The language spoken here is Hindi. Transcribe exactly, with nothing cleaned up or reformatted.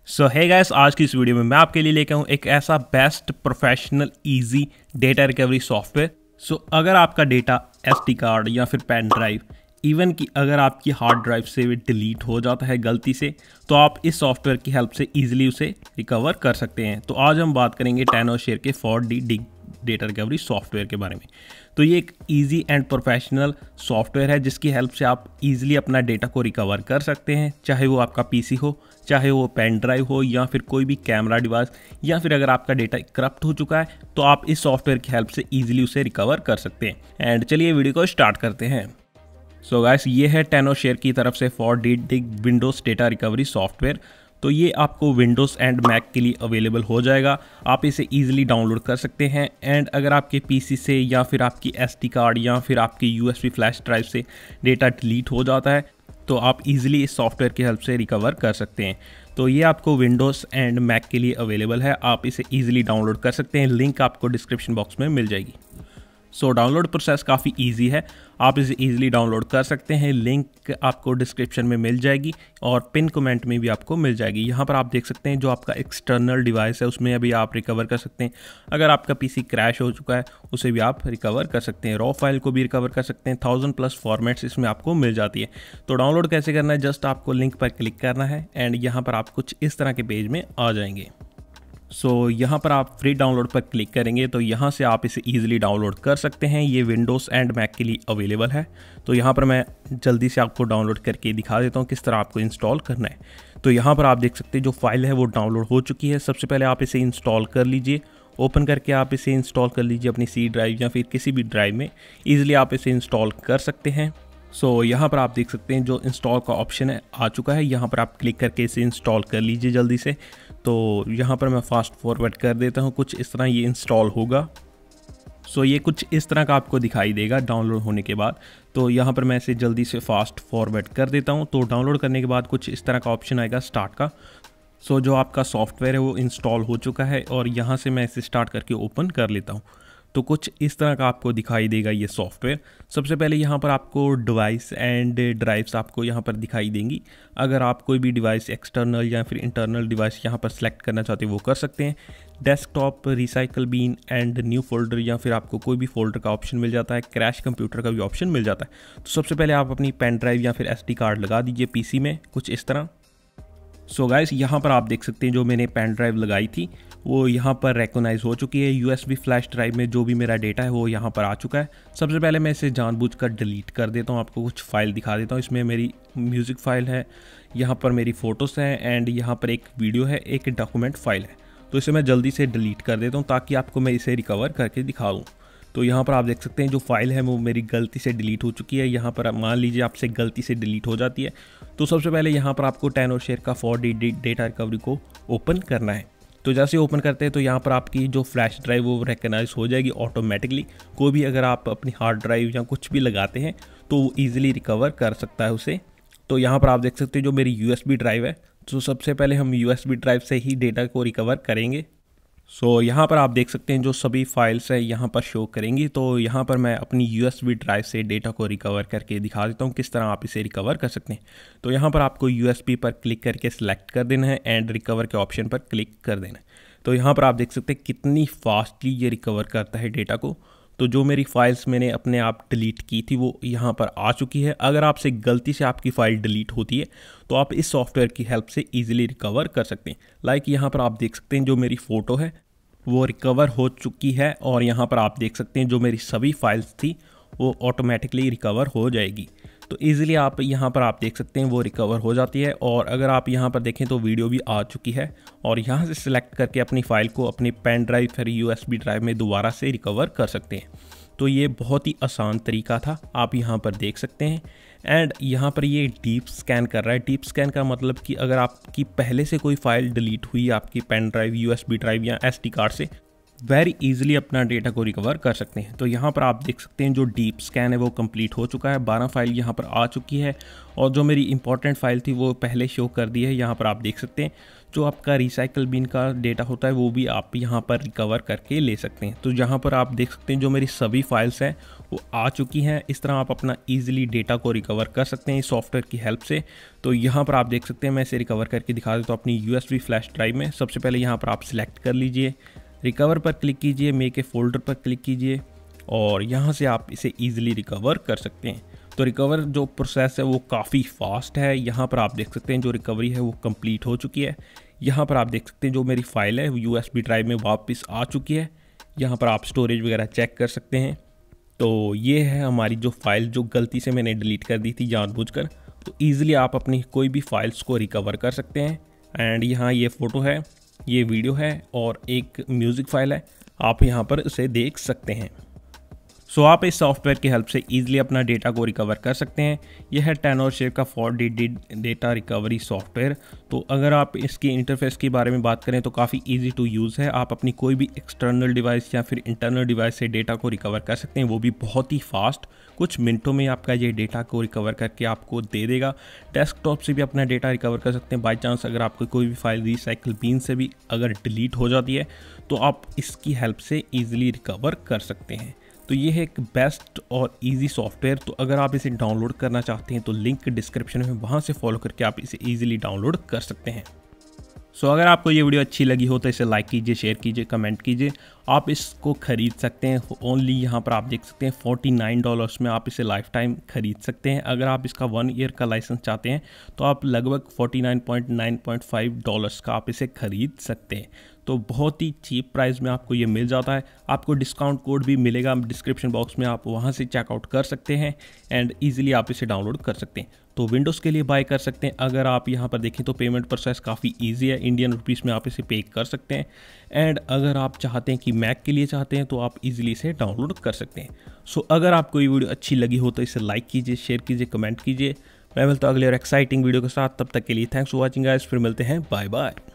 सो है गाइस, आज की इस वीडियो में मैं आपके लिए लेकर हूँ एक ऐसा best professional easy data recovery software. So अगर आपका डेटा एसडी कार्ड या फिर पेन ड्राइव, इवन कि अगर आपकी हार्ड ड्राइव से भी डिलीट हो जाता है गलती से, तो आप इस सॉफ्टवेयर की हेल्प से इजीली उसे रिकवर कर सकते हैं। तो आज हम बात करेंगे tenorshare के four D data recovery software के बारे में। तो ये एक इजी एंड प्रोफेशनल सॉफ्टवेयर है जिसकी हेल्प से आप इजीली अपना डेटा को रिकवर कर सकते हैं, चाहे वो आपका पीसी हो, चाहे वो पेन ड्राइव हो, या फिर कोई भी कैमरा डिवाइस, या फिर अगर आपका डेटा करप्ट हो चुका है तो आप इस सॉफ्टवेयर की हेल्प से इजीली उसे रिकवर कर सकते हैं। एंड चलिए वीडियो को स्टार्ट करते हैं। सो गाइस, ये है tenorshare की तरफ से four D Windows data recovery software. तो ये आपको विंडोज़ एंड मैक के लिए अवेलेबल हो जाएगा। आप इसे इजीली डाउनलोड कर सकते हैं। एंड अगर आपके पीसी से या फिर आपकी एसडी कार्ड या फिर आपकी यूएसबी फ्लैश ड्राइव से डेटा डिलीट हो जाता है तो आप इजीली इस सॉफ्टवेयर की हेल्प से रिकवर कर सकते हैं। तो ये आपको विंडोज़ एंड मैक के लिए अवेलेबल है, आप इसे इजीली डाउनलोड कर सकते हैं। लिंक आपको डिस्क्रिप्शन बॉक्स में मिल जाएगी। सो डाउनलोड प्रोसेस काफ़ी इजी है, आप इसे इजीली डाउनलोड कर सकते हैं। लिंक आपको डिस्क्रिप्शन में मिल जाएगी और पिन कमेंट में भी आपको मिल जाएगी। यहाँ पर आप देख सकते हैं जो आपका एक्सटर्नल डिवाइस है उसमें अभी आप रिकवर कर सकते हैं। अगर आपका पीसी क्रैश हो चुका है उसे भी आप रिकवर कर सकते हैं। रॉ फाइल को भी रिकवर कर सकते हैं। थाउजेंड प्लस फॉर्मेट्स इसमें आपको मिल जाती है। तो डाउनलोड कैसे करना है, जस्ट आपको लिंक पर क्लिक करना है एंड यहाँ पर आप कुछ इस तरह के पेज में आ जाएंगे। सो so, यहाँ पर आप फ्री डाउनलोड पर क्लिक करेंगे तो यहाँ से आप इसे इजीली डाउनलोड कर सकते हैं। ये विंडोज़ एंड मैक के लिए अवेलेबल है। तो यहाँ पर मैं जल्दी से आपको डाउनलोड करके दिखा देता हूँ किस तरह आपको इंस्टॉल करना है। तो यहाँ पर आप देख सकते हैं जो फाइल है वो डाउनलोड हो चुकी है। सबसे पहले आप इसे इंस्टॉल कर लीजिए। ओपन करके आप इसे इंस्टॉल कर लीजिए अपनी सी ड्राइव या फिर किसी भी ड्राइव में। ईजिली आप इसे इंस्टॉल कर सकते हैं। सो so, यहाँ पर आप देख सकते हैं जो इंस्टॉल का ऑप्शन है आ चुका है। यहाँ पर आप क्लिक करके इसे इंस्टॉल कर लीजिए जल्दी से। तो यहाँ पर मैं फास्ट फॉरवर्ड कर देता हूँ, कुछ इस तरह ये इंस्टॉल होगा। सो so, ये कुछ इस तरह का आपको दिखाई देगा डाउनलोड होने के बाद। तो यहाँ पर मैं इसे जल्दी से फास्ट फॉरवर्ड कर देता हूँ। तो डाउनलोड करने के बाद कुछ इस तरह का ऑप्शन आएगा स्टार्ट का। सो so, जो आपका सॉफ्टवेयर है वो इंस्टॉल हो चुका है और यहाँ से मैं इसे स्टार्ट करके ओपन कर लेता हूँ। तो कुछ इस तरह का आपको दिखाई देगा ये सॉफ्टवेयर। सबसे पहले यहाँ पर आपको डिवाइस एंड ड्राइव्स आपको यहाँ पर दिखाई देंगी। अगर आप कोई भी डिवाइस एक्सटर्नल या फिर इंटरनल डिवाइस यहाँ पर सेलेक्ट करना चाहते हैं वो कर सकते हैं। Desktop, recycle bin and new folder, या फिर आपको कोई भी फोल्डर का ऑप्शन मिल जाता है। क्रैश कंप्यूटर का भी ऑप्शन मिल जाता है। तो सबसे पहले आप अपनी पेन ड्राइव या फिर एसडी कार्ड लगा दीजिए पीसी में, कुछ इस तरह। सो गाइस, यहाँ पर आप देख सकते हैं जो मैंने पेन ड्राइव लगाई थी वो यहाँ पर रिकॉग्नाइज हो चुकी है। यूएसबी फ्लैश ड्राइव में जो भी मेरा डेटा है वो यहाँ पर आ चुका है। सबसे पहले मैं इसे जानबूझकर डिलीट कर देता हूँ। आपको कुछ फाइल दिखा देता हूँ। इसमें मेरी म्यूज़िक फाइल है, यहाँ पर मेरी फ़ोटोज़ हैं एंड यहाँ पर एक वीडियो है, एक डॉक्यूमेंट फाइल है। तो इसे मैं जल्दी से डिलीट कर देता हूँ ताकि आपको मैं इसे रिकवर करके दिखा दूँ। तो यहाँ पर आप देख सकते हैं जो फाइल है वो मेरी गलती से डिलीट हो चुकी है। यहाँ पर मान लीजिए आपसे गलती से डिलीट हो जाती है तो सबसे पहले यहाँ पर आपको tenorshare का फोर डी डेटा रिकवरी को ओपन करना है। तो जैसे ओपन करते हैं तो यहाँ पर आपकी जो फ्लैश ड्राइव वो रिकॉग्नाइज हो जाएगी ऑटोमेटिकली। कोई भी अगर आप अपनी हार्ड ड्राइव या कुछ भी लगाते हैं तो वो ईजिली रिकवर कर सकता है उसे। तो यहाँ पर आप देख सकते हैं जो मेरी यूएसबी ड्राइव है, तो सबसे पहले हम यूएसबी ड्राइव से ही डेटा को रिकवर करेंगे। सो so, यहाँ पर आप देख सकते हैं जो सभी फाइल्स है यहाँ पर शो करेंगी। तो यहाँ पर मैं अपनी यूएसबी ड्राइव से डेटा को रिकवर करके दिखा देता हूँ किस तरह आप इसे रिकवर कर सकते हैं। तो यहाँ पर आपको यूएसबी पर क्लिक करके सिलेक्ट कर देना है एंड रिकवर के ऑप्शन पर क्लिक कर देना है। तो यहाँ पर आप देख सकते हैं कितनी फास्टली ये रिकवर करता है डेटा को। तो जो मेरी फाइल्स मैंने अपने आप डिलीट की थी वो यहाँ पर आ चुकी है। अगर आपसे गलती से आपकी फ़ाइल डिलीट होती है तो आप इस सॉफ्टवेयर की हेल्प से इजीली रिकवर कर सकते हैं। लाइक यहाँ पर आप देख सकते हैं जो मेरी फ़ोटो है वो रिकवर हो चुकी है और यहाँ पर आप देख सकते हैं जो मेरी सभी फाइल्स थी वो ऑटोमेटिकली रिकवर हो जाएगी। तो इजीली आप यहाँ पर आप देख सकते हैं वो रिकवर हो जाती है। और अगर आप यहाँ पर देखें तो वीडियो भी आ चुकी है और यहाँ से सिलेक्ट करके अपनी फ़ाइल को अपनी पेन ड्राइव फिर यूएसबी ड्राइव में दोबारा से रिकवर कर सकते हैं। तो ये बहुत ही आसान तरीका था, आप यहाँ पर देख सकते हैं। एंड यहाँ पर ये डीप स्कैन कर रहा है। डीप स्कैन का मतलब कि अगर आपकी पहले से कोई फाइल डिलीट हुई आपकी पेन ड्राइव, यूएसबी ड्राइव या एसडी कार्ड से, वेरी इजीली अपना डेटा को रिकवर कर सकते हैं। तो यहाँ पर आप देख सकते हैं जो डीप स्कैन है वो कंप्लीट हो चुका है। बारह फाइल यहाँ पर आ चुकी है और जो मेरी इंपॉर्टेंट फाइल थी वो पहले शो कर दी है। यहाँ पर आप देख सकते हैं जो आपका रिसाइकल बिन का डेटा होता है वो भी आप यहाँ पर रिकवर करके ले सकते हैं। तो यहाँ पर आप देख सकते हैं जो मेरी सभी फाइल्स हैं वो आ चुकी हैं। इस तरह आप अपना ईजिली डेटा को रिकवर कर सकते हैं इस सॉफ्टवेयर की हेल्प से। तो यहाँ पर आप देख सकते हैं, मैं इसे रिकवर करके दिखा देता हूँ अपनी यूएसबी फ्लैश ड्राइव में। सबसे पहले यहाँ पर आप सिलेक्ट कर लीजिए, रिकवर पर क्लिक कीजिए, मेक ए फोल्डर पर क्लिक कीजिए और यहाँ से आप इसे ईजिली रिकवर कर सकते हैं। तो रिकवर जो प्रोसेस है वो काफ़ी फास्ट है। यहाँ पर आप देख सकते हैं जो रिकवरी है वो कंप्लीट हो चुकी है। यहाँ पर आप देख सकते हैं जो मेरी फाइल है यूएसबी ड्राइव में वापस आ चुकी है। यहाँ पर आप स्टोरेज वगैरह चेक कर सकते हैं। तो ये है हमारी जो फाइल जो गलती से मैंने डिलीट कर दी थी जानबूझकर। तो ईज़िली आप अपनी कोई भी फाइल्स को रिकवर कर सकते हैं। एंड यहाँ ये फ़ोटो है, ये वीडियो है और एक म्यूज़िक फाइल है, आप यहाँ पर इसे देख सकते हैं। सो so, आप इस सॉफ्टवेयर की हेल्प से ईजिली अपना डेटा को रिकवर कर सकते हैं। यह है tenorshare का four D data recovery software. तो अगर आप इसकी इंटरफेस के बारे में बात करें तो काफ़ी इजी टू यूज़ है। आप अपनी कोई भी एक्सटर्नल डिवाइस या फिर इंटरनल डिवाइस से डेटा को रिकवर कर सकते हैं, वो भी बहुत ही फास्ट। कुछ मिनटों में आपका ये डेटा को रिकवर करके आपको दे देगा। डेस्कटॉप से भी अपना डेटा रिकवर कर सकते हैं। बाई चांस अगर आपको कोई भी फाइल रिसाइकिल बिन से भी अगर डिलीट हो जाती है तो आप इसकी हेल्प से ईजिली रिकवर कर सकते हैं। तो ये है एक बेस्ट और इजी सॉफ्टवेयर। तो अगर आप इसे डाउनलोड करना चाहते हैं तो लिंक डिस्क्रिप्शन में, वहाँ से फॉलो करके आप इसे इजीली डाउनलोड कर सकते हैं। सो so, अगर आपको ये वीडियो अच्छी लगी हो तो इसे लाइक कीजिए, शेयर कीजिए, कमेंट कीजिए। आप इसको खरीद सकते हैं ओनली, यहाँ पर आप देख सकते हैं फोर्टी नाइन डॉलर्स में आप इसे लाइफ टाइम खरीद सकते हैं। अगर आप इसका वन ईयर का लाइसेंस चाहते हैं तो आप लगभग forty nine point nine point five dollars का आप इसे खरीद सकते हैं। तो बहुत ही चीप प्राइस में आपको ये मिल जाता है। आपको डिस्काउंट कोड भी मिलेगा डिस्क्रिप्शन बॉक्स में, आप वहाँ से चेकआउट कर सकते हैं एंड ईजिली आप इसे डाउनलोड कर सकते हैं। तो विंडोज़ के लिए बाय कर सकते हैं। अगर आप यहाँ पर देखें तो पेमेंट प्रोसेस काफ़ी ईजी है, इंडियन रुपीज़ में आप इसे पे कर सकते हैं। एंड अगर आप चाहते हैं कि मैक के लिए चाहते हैं तो आप इजीली इसे डाउनलोड कर सकते हैं। सो so, अगर आपको ये वीडियो अच्छी लगी हो तो इसे लाइक कीजिए, शेयर कीजिए, कमेंट कीजिए। मैं मिलता हूँ अगले और एक्साइटिंग वीडियो के साथ। तब तक के लिए थैंक्स फॉर वॉचिंग गाइस, फिर मिलते हैं, बाय बाय।